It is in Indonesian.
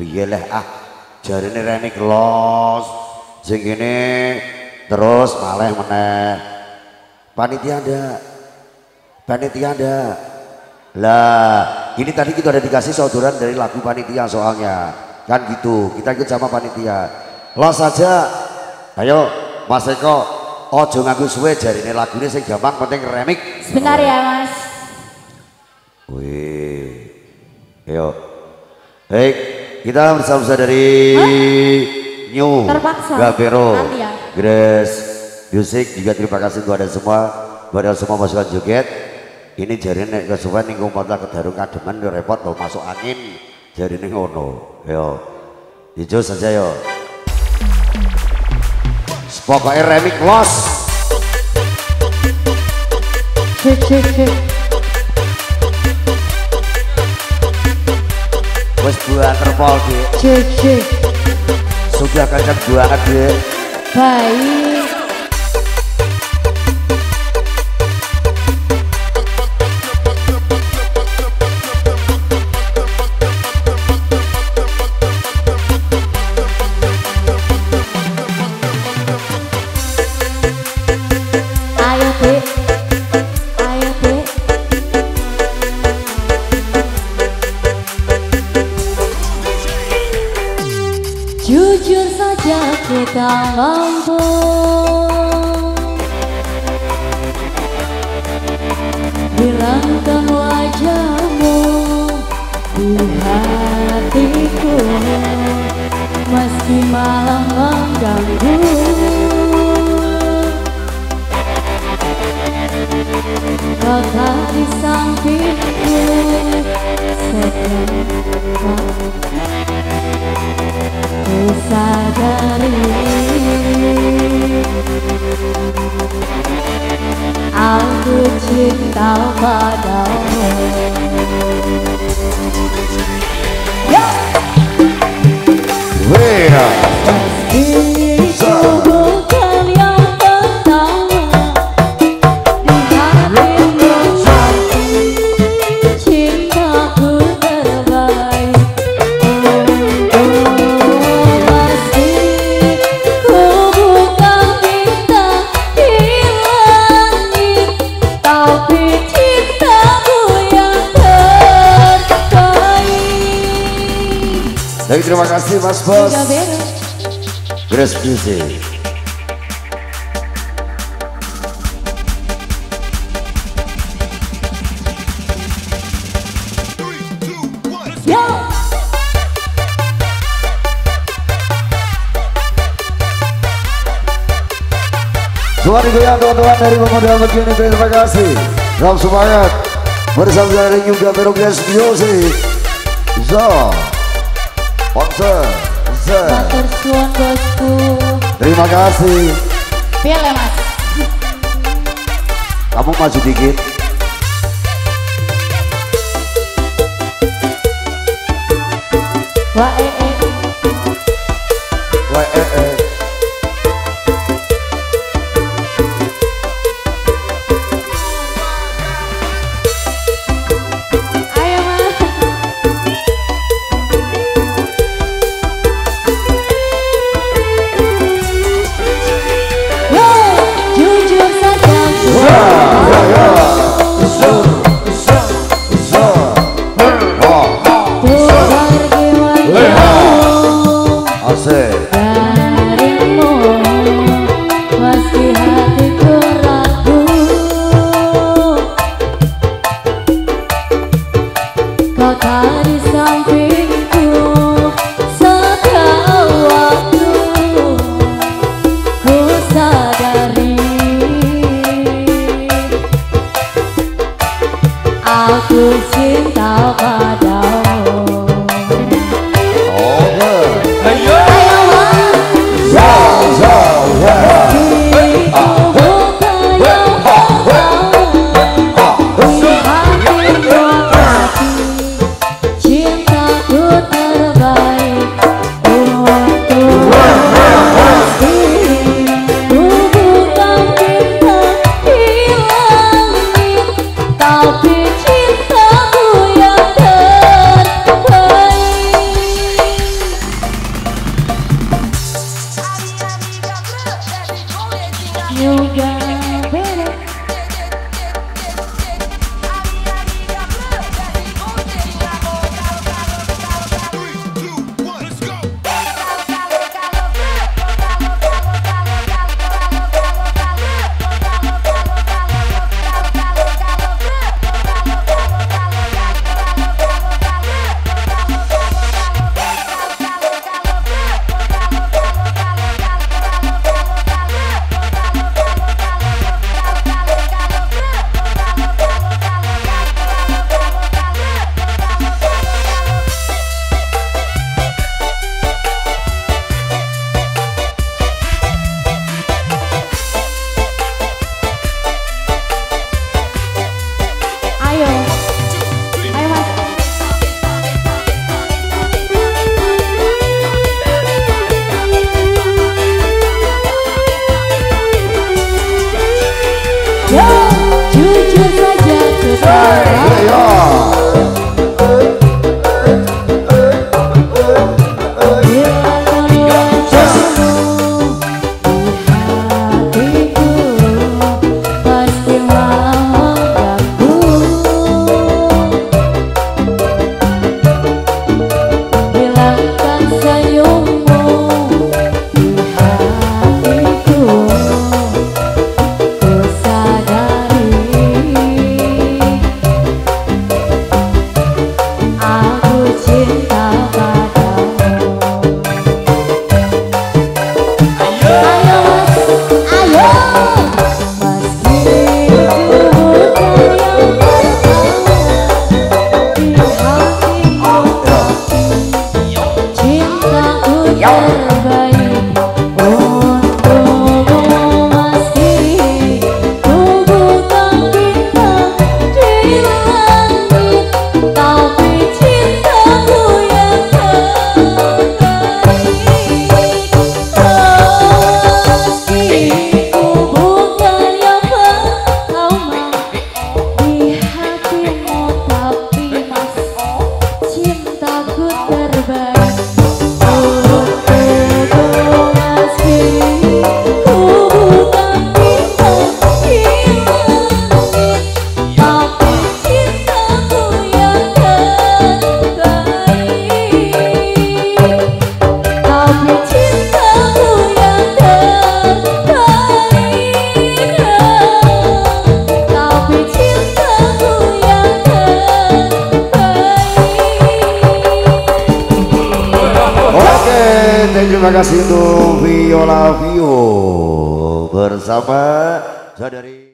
Piye leh jarine remix los sing kene terus maleh meneh. Panitia ada. Lah, ini tadi kita ada dikasih sauduran dari lagu panitia soalnya. Kan gitu, kita ikut sama panitia. Los saja. Ayo, Mas Eko, ojo nganggo suwe jarine lagune sing gampang penting remix. Sebentar ya, Mas. Wih. Ayo. Baik, kita bersama dari New Gavero, ya. Grace Music juga terima kasih kepada semua masukan joget. Ini jari nek kesuwen ning kompota kedarung kademen yo repot lho masuk angin jarine ngono. Yo. Hijau saja yo. Pokoknya remix los. Cek. Wes buah terpol di. Cek. Sudah kenceng banget deh. Baik. Jujur saja kita mampu hilangkan wajahmu di hatiku, meski malam mengganggu. Kau tak di sampingku sekarang. Ku sadari aku cinta padamu. Meski ku bukan yang pertama di hatimu, cintaku terbaik. Baik, terima kasih Mas Bos. Grace Music. Suara goyang teman-teman dari pemuda begini, terima kasih. Salam semangat bersama dari New Gavero Grace Music. Sponsor, suan bosku. terima kasih. Pilih Mas. Kamu maju dikit. Wah darimu, meski hatiku ragu, kau tak di sampingku setiap waktu. Ku sadari aku cinta padamu. Cinta cinta padamu. Ayo meski ku bukan yang pertama di hatimu, tapi cintaku terbaik untukmu. Meski ku bukan bintang di langit, tapi cintaku yang terbaik. Meski ku bukan yang pertama di hatimu, tapi mas cintaku terbaik untukmu. Meski ku bukan bintang di langit, tapi cintaku yang terbaik. Tapi cintaku yang terbaik. Tapi cintaku yang terbaik. Oke, terima kasih untuk Viola Vio bersama saudari